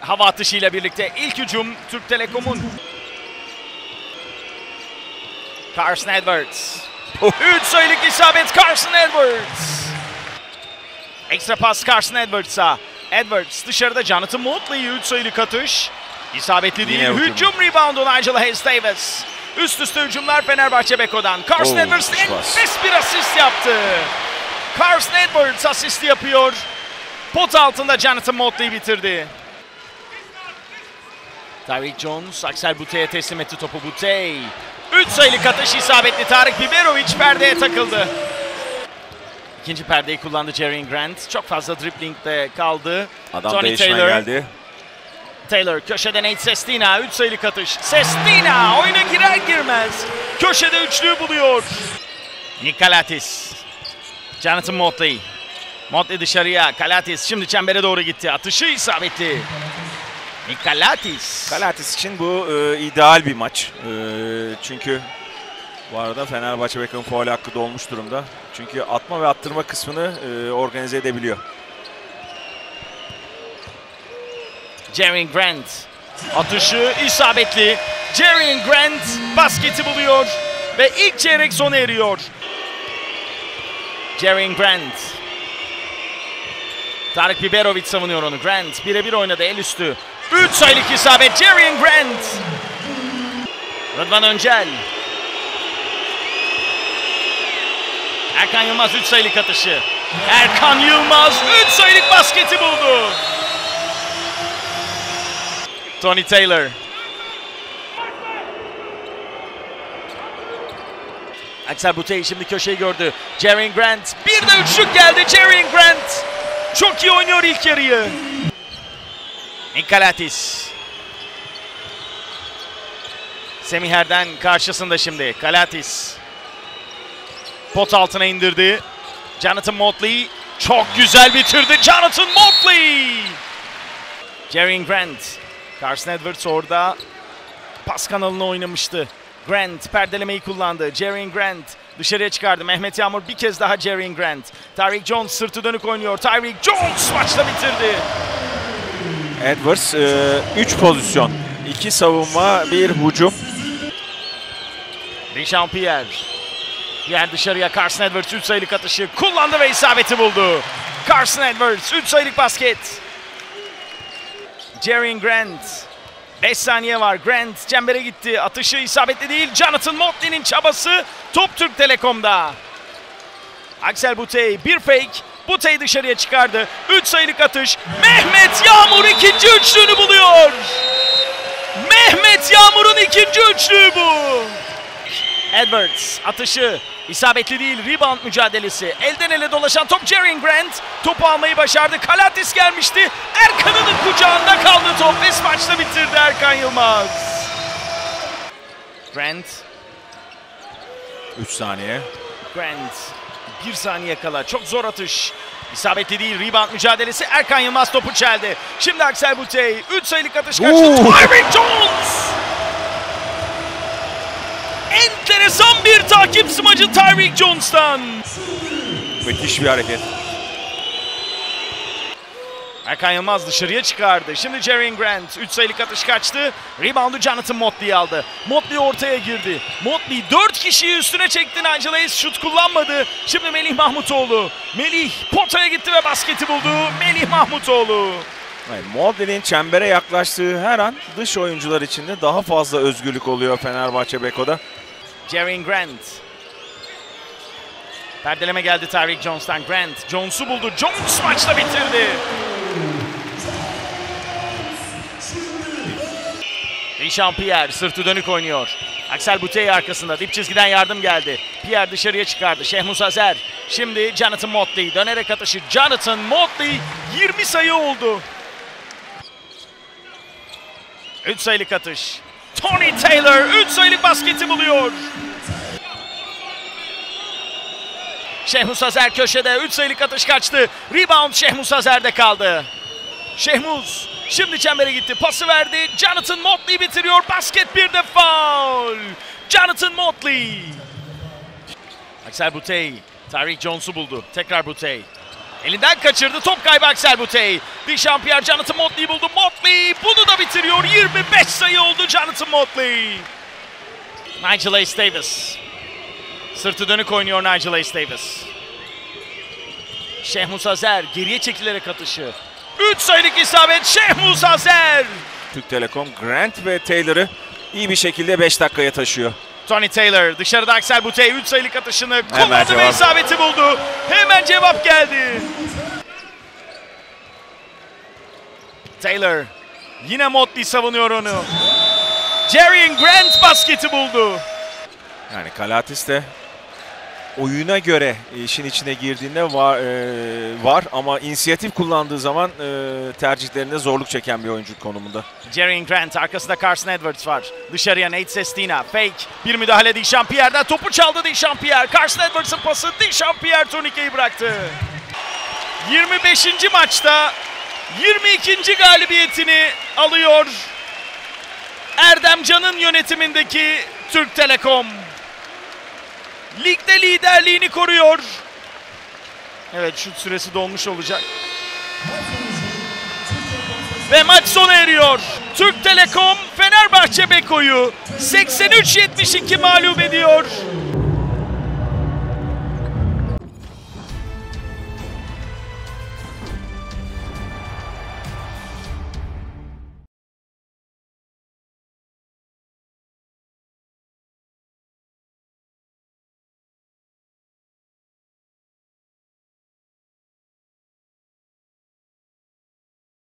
hava atışıyla birlikte ilk hücum Türk Telekom'un. Carson Edwards. 3 sayılık isabet Carson Edwards. Ekstra pas Carson Edwards'a. Edwards dışarıda Jonathan Motley 3 sayılık atış. İsabetli değil. Hücum reboundu Nigel Hayes-Davis. Üst üste hücumlar Fenerbahçe Beko'dan. Carson Edwards enfes bir asist yaptı. Carson Edwards asisti yapıyor. Pot altında Jonathan Motley bitirdi. Tyreek Jones, Axel Butey'e teslim etti topu. Butey. 3 sayılık atış isabetli. Tarık Biberovic perdeye takıldı. İkinci perdeyi kullandı Jerian Grant. Çok fazla driblingde kaldı. Adam Tony Taylor geldi. Taylor köşede Nate Sestina 3 sayılık atış. Sestina oyuna girer girmez köşede üçlüyü buluyor. Nick Kalatis. Jonathan Motley. Motley dışarıya. Kalatis şimdi çembere doğru gitti. Atışı isabetli. Nick Kalatis. Kalatis için bu ideal bir maç. Çünkü bu arada Fenerbahçe Beko'nun faul hakkı dolmuş durumda. Çünkü atma ve attırma kısmını organize edebiliyor. Jerian Grant. Atışı isabetli. Jerian Grant basketi buluyor ve ilk çeyrek sona eriyor. Jerian Grant. Tarık Biberovic savunuyor onu. Grant birebir oynadı el üstü. 3 sayılık isabet Jerian Grant. Rıdvan Öncel. Erkan Yılmaz 3 sayılık atışı. Erkan Yılmaz 3 sayılık basketi buldu. Tony Taylor. Axel Butey şimdi köşeyi gördü. Jerian Grant. Bir de üçlük geldi Jerian Grant. Çok iyi oynuyor ilk yarıyı. Nick Kalatis. Semih Erden karşısında şimdi. Kalatis. Pot altına indirdi. Jonathan Motley. Çok güzel bitirdi Jonathan Motley. Jerian Grant. Carson Edwards orada pas kanalına oynamıştı. Grant perdelemeyi kullandı. Jerian Grant dışarıya çıkardı. Mehmet Yağmur bir kez daha Jerian Grant. Tyreek Jones sırtı dönük oynuyor. Tyreek Jones maçta bitirdi. Edwards 3 pozisyon. 2 savunma, 1 hücum. Richard Pierre. Pierre dışarıya Carson Edwards 3 sayılık atışı kullandı ve isabeti buldu. Carson Edwards 3 sayılık basket. Jerian Grant. 5 saniye var. Grant çembere gitti. Atışı isabetli değil. Jonathan Motley'nin çabası. Top Türk Telekom'da. Axel Butey bir fake. Butey dışarıya çıkardı. 3 sayılık atış. Mehmet Yağmur ikinci üçlüğünü buluyor. Mehmet Yağmur'un ikinci üçlüğü bu. Edwards atışı isabetli değil. Rebound mücadelesi. Elden ele dolaşan top Jerian Grant. Topu almayı başardı. Kalatis gelmişti. Erkan'ın kucağında kaldı top. Ve maçta bitirdi Erkan Yılmaz. Grant. 3 saniye. Grant. 1 saniye kala. Çok zor atış. İsabetli değil. Rebound mücadelesi. Erkan Yılmaz topu çeldi. Şimdi Axel Butey. 3 sayılık atış kaçtı. Tyreek Jones. Enteresan bir takip smacı Tyreek Jones'tan. Müthiş bir hareket. Erkan Yılmaz dışarıya çıkardı. Şimdi Jerian Grant 3 sayılık atış kaçtı. Reboundu Jonathan Motley aldı. Motley ortaya girdi. Motley 4 kişiyi üstüne çekti. Nigel Hayes şut kullanmadı. Şimdi Melih Mahmutoğlu. Melih potaya gitti ve basketi buldu. Melih Mahmutoğlu. Motley'nin çembere yaklaştığı her an dış oyuncular için de daha fazla özgürlük oluyor Fenerbahçe Beko'da. Jerian Grant. Perdeleme geldi Tyreek Jones'tan. Grant Jones'u buldu. Jones maçta bitirdi. Richard Pierre sırtı dönük oynuyor. Axel Butey arkasında. Dip çizgiden yardım geldi. Pierre dışarıya çıkardı. Şehmus Azer. Şimdi Jonathan Motley. Dönerek atışı. Jonathan Motley 20 sayı oldu. 3 sayılık atış. Tony Taylor 3 sayılık basketi buluyor. Şehmus Azer köşede 3 sayılık atış kaçtı. Rebound Şehmus Azer'de kaldı. Şehmus şimdi çembere gitti. Pası verdi. Jonathan Motley bitiriyor. Basket bir de foul. Jonathan Motley. Axel Butey. Tyreek Jones'u buldu. Tekrar Butey. Elinden kaçırdı. Top kaybı Axel Butey. Dechampierre Jonathan Motley'i buldu. Motley bunu da bitiriyor. 25 sayı oldu Jonathan Motley. Nigel Ace Davis. Sırtı dönük oynuyor Nigel Ace Davis. Şehmus Azer geriye çekilerek atışı. 3 sayılık isabet Şehmus Azer. Türk Telekom Grant ve Taylor'ı iyi bir şekilde 5 dakikaya taşıyor. Tony Taylor dışarıda Axel Butey 3 sayılık atışını Hemen kullandı ve cevap. isabeti buldu. Hemen cevap geldi. Taylor yine Motley savunuyor onu. Jerian Grant basketi buldu. Yani Kalatis de oyuna göre işin içine girdiğinde var ama inisiyatif kullandığı zaman tercihlerinde zorluk çeken bir oyuncu konumunda. Jerian Grant arkasında Carson Edwards var. Dışarıya Nate Sestina. Fake. Bir müdahale Dechampierre'den topu çaldı Dechampierre. Carson Edwards'ın pası Dechampierre turnikeyi bıraktı. 25. maçta 22. galibiyetini alıyor Erdem Can'ın yönetimindeki Türk Telekom. Ligde liderliğini koruyor. Evet, şut süresi dolmuş olacak. Ve maç sona eriyor. Türk Telekom Fenerbahçe Beko'yu 83-72 mağlup ediyor.